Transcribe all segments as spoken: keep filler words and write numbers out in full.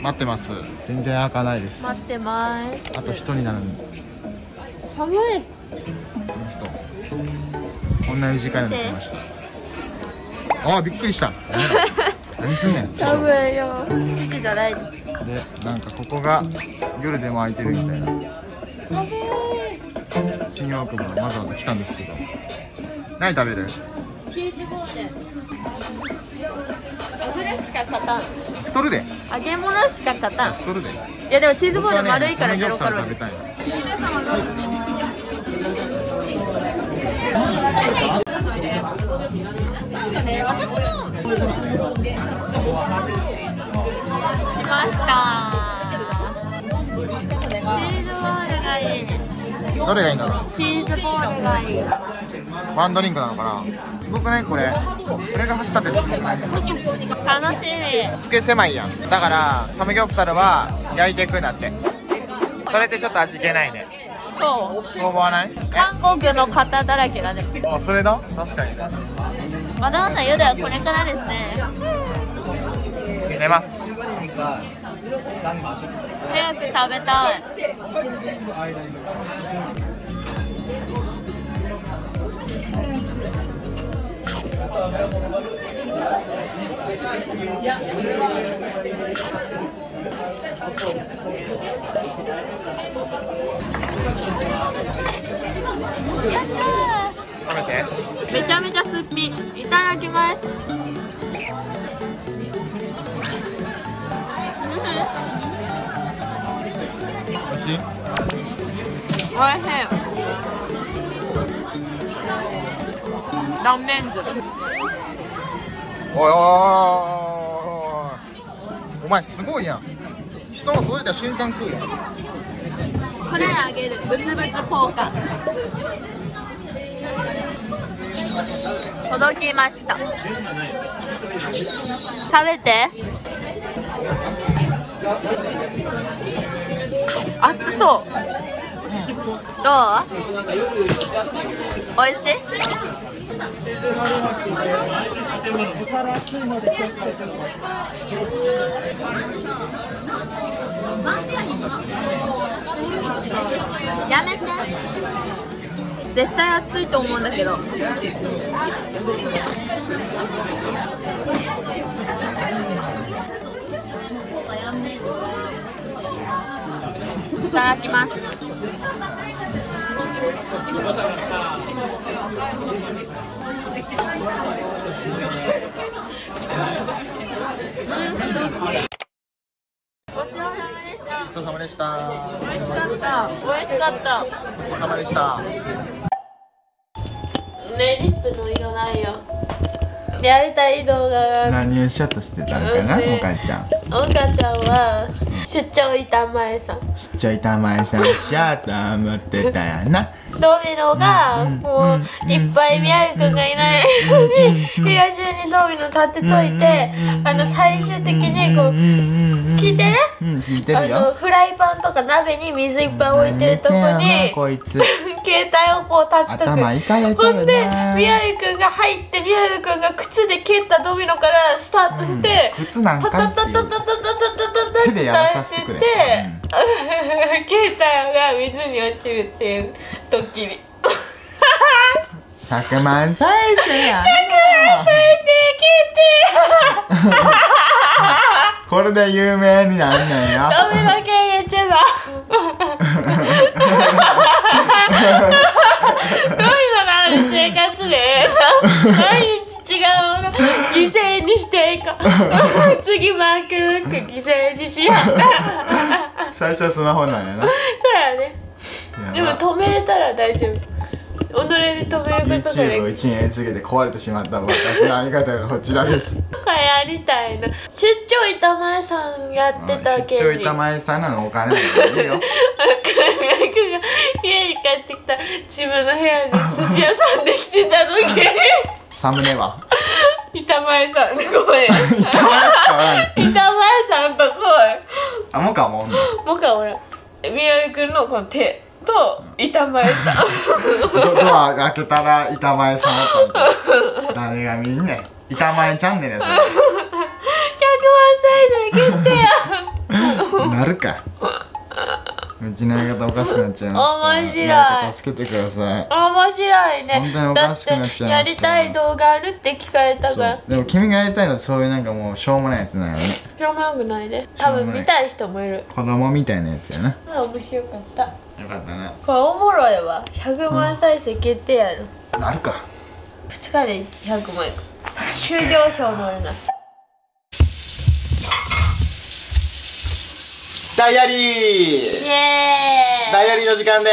待ってます。全然開かないです。 待ってます。 あと人になるんで。 寒い。 この人こんな短いのに来ました。ああ、びっくりした。何すんねん。 寒いよ。父じゃないです。 で、なんかここが夜でも開いてるみたいな。 寒い。 新大久保のわざわざ来たんですけど。何食べる？ チーズボール。油しか勝たん。 太るで。 揚げ物しか勝たん。 太るで。 いやでもチーズボール丸いからゼロカロリー。 食べたいの。 なんかね、私も来ました。チーズボールがいい。 どれがいいんだろう。 チーズボールがいい。 ワンドリンクなのかな。すごくないこれ。これが走ったってすごくない。 楽しみ。 つけ狭いやん。だからサムギョプサルは焼いていくんだって。それってちょっと味気ないね。 そう。 そう思わない？ 韓国の方だらけだね。 あ、それだ。確かに。 まだまだ夜はこれからですね。 寝ます。 早く食べたい。やったー。 食べて。 めちゃめちゃすっぴ。いただきます。 美味しい？ おいしい。断面図。 おいおいおいおいお前すごいやん。人の届いた瞬間食うよ。 これあげる。ブツブツ効果。届きました。食べて。熱そう。どう？おいしい？やめて。絶対熱いと思うんだけど。いただきます。ごちそうさまでした。 ごちそうさまでした。 美味しかった。美味しかった。 ごちそうさまでした。 ね、リップの色ないよ。やりたい動画が。 何をしようとしてたんかな、おかちゃん。 おかちゃんは出張板前さん。 出張板前さんしゃーと思ってたやな。 ドミノがもういっぱい宮城くんがいないのに部屋中にドミノ立てといて、あの最終的にこう聞いてね、 聞いてるよ。 あのフライパンとか鍋に水いっぱい置いてるとこにこいつ携帯をこう立っとく。 頭いかれとるな。 ほんで宮城くんが入って宮城くんが靴で蹴ったドミノからスタートして、 うん、靴なんかタタタタタタタタタタ手でやらさせてくれ。 携帯が水に落ちるっていうドッキリ。 ひゃくまん再生やん。 ひゃくまん再生決定。 これで有名になんねんよ。 ドミノ系 YouTuber。ドミノのある生活で毎日違うもの犠牲にしていこう。次マークブック犠牲にしよう。 最初はスマホなんやな。 そうやね。でも止めれたら大丈夫。己で止めることができる。 YouTube をいちねん続けて壊れてしまった私の相方がこちらです。 なんかやりたいな。出張板前さんやってたけど、 出張板前さんなのお金なんかいいよ。 宮城が家に帰ってきた自分の部屋に寿司屋さんできてた時サムネは板前さんと声板前しかおらん。 板前さんと声あ、もかもおんの。 もかおらん。宮城くんのこの手と板前さん。 ド, ドア開けたら板前さんだったみたいな。誰が見んねん。板前チャンネルやそれ。 ひゃくまん再生決定や。 なるか。うちの相方おかしくなっちゃいました。 面白い。 誰か助けてください。 面白いね。 本当におかしくなっちゃいました。 だってやりたい動画あるって聞かれたから。 でも君がやりたいのはそういうなんかもうしょうもないやつなのね。 しょうもなくないで。多分見たい人もいる。 子供みたいなやつやな。 あ、面白かった。 よかったね。 これおもろいわ。ひゃくまん再生決定やろ。 なるか。 ふつかでひゃくまん。急上昇乗るな。 ダイアリー。 イエーイ。 ダイアリーの時間で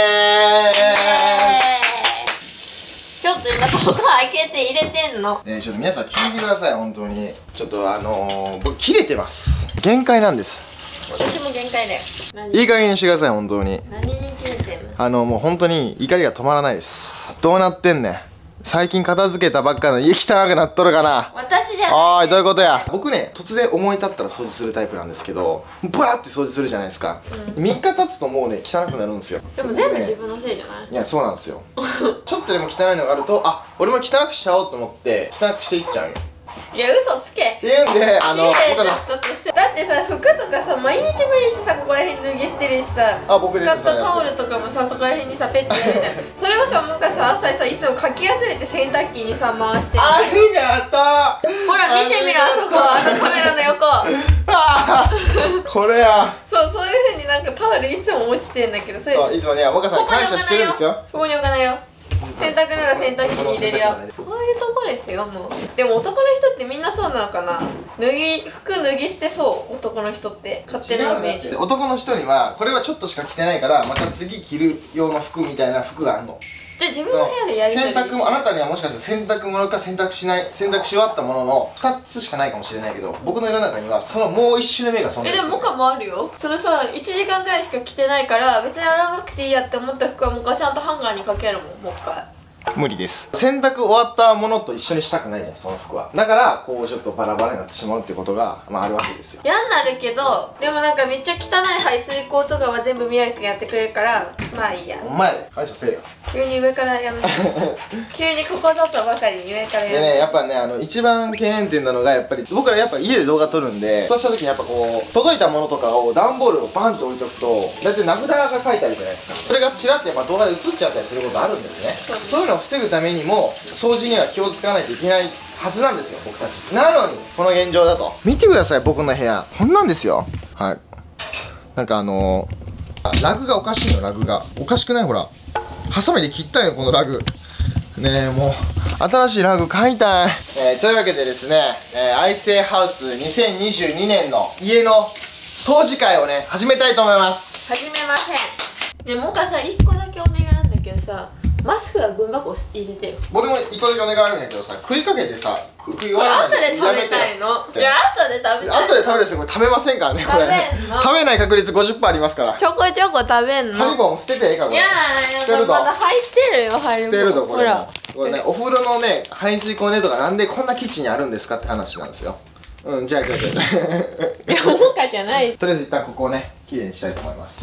ーす。ちょっと今ここ開けて入れてんの。 えー、ちょっと皆さん聞いてください。本当にちょっとあのー、僕切れてます。限界なんです。 私も限界だよ。 いい加減にしてください。本当に何に切れてんの。 あのもう本当に怒りが止まらないです。どうなってんねん。最近片付けたばっかの家汚くなっとるかな。 私じゃない。 おい、どういうことや。僕ね、突然思い立ったら掃除するタイプなんですけど、ブワーって掃除するじゃないですか、うん、みっか経つともうね汚くなるんですよ。 でも全部自分のせいじゃない。 いや、そうなんですよちょっとでも汚いのがあると、あ、俺も汚くしちゃおうと思って汚くしていっちゃうよ。 いや、嘘つけっていうんで、あの、 綺麗だったとして、だってさ、服とかさ、毎日毎日さ、ここら辺脱ぎ捨てるしさ、 あ、僕です。 使ったタオルとかもさ、そこら辺にさ、ペッてやるじゃんそれをさ、もうかさ、朝さ、いつもかき集めて洗濯機にさ、回してる。 ありがとう。 ほら、見てみろ、あそこ、あのカメラの横あこれや。 そう、そういうふうになんかタオルいつも落ちてんだけど、それそう、いつもね、若さんに感謝してるんですよ。 ここに置かないよ。洗濯なら洗濯機に入れるよ。そういうとこですよ。もうでも男の人ってみんなそうなのかな。脱ぎ服脱ぎ捨てそう。男の人って勝手なイメージ。 男の人にはこれはちょっとしか着てないからまた次着る用の服みたいな服があるの。 じゃあ自分の部屋でやりたい。 洗濯もあなたにはもしかしたら洗濯物か洗濯しない洗濯し終わったもののふたつしかないかもしれないけど、僕の世の中にはそのもう一種の目がそんなえ、でもモカもあるよ。そのさ、いちじかんぐらいしか着てないから別に洗わなくていいやって思った服はモカちゃんとハンガーにかけるもん。もう一回無理です。洗濯終わったものと一緒にしたくないじゃん、その服は。だからこうちょっとバラバラになってしまうってことが、まあ、あるわけですよ。 嫌になるけど、でもなんかめっちゃ汚い排水口とかは全部宮城くんやってくれるから、まあいいや。 お前で感謝せえよ。 急に上からやめて急にここぞとばかりに上からやめて。 でね、やっぱね、あの一番懸念点なのがやっぱり僕らやっぱ家で動画撮るんで、そうした時にやっぱこう届いたものとかを段ボールをバンと置いとくとだいたい名札が書いてあるじゃないですか。それがチラッてやっぱ動画で映っちゃったりすることあるんですね。そうそういうのを防ぐためにも掃除には気をつかないといけないはずなんですよ、僕たち。なのにこの現状だと見てください。僕の部屋こんなんですよ。はい、なんかあのー、あラグがおかしいの。ラグがおかしくない？ほらハサミで切ったよこのラグねえ。もう新しいラグ買いたい、えー、というわけでですね、えー、愛生ハウスにせんにじゅうにねんの家の掃除会をね始めたいと思います。 始めません。ね、もうかさいっこだけお願いなんだけどさ、マスクはゴミ箱入れてよ。 俺もいっこだけお願いあるんだけどさ、食いかけてさ食い終わらないで後で食べたいの。いや、後で食べたい。 後で食べるですよ。これ食べませんからね。これ食べない確率 ごじゅっパーセント ありますから。 ちょこちょこ食べんの。 ハリボン捨ててええかこれ。 いやー、まだ入ってるよハリボン。 捨てるとこれ。 ほらこれね、お風呂のね排水口ねとかなんでこんなキッチンにあるんですかって話なんですよ。うん、じゃあじゃあじゃあ。 いや、もかじゃない。 とりあえず一旦ここをねきれいにしたいと思います。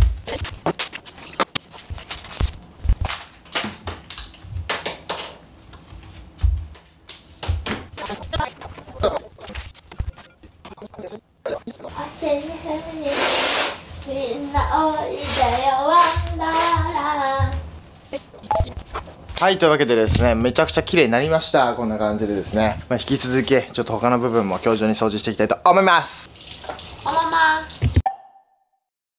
みんなおいでよワンダーラン。 はい、というわけでですね、めちゃくちゃ綺麗になりました。こんな感じでですね、まあ、引き続きちょっと他の部分も今日中に掃除していきたいと思います。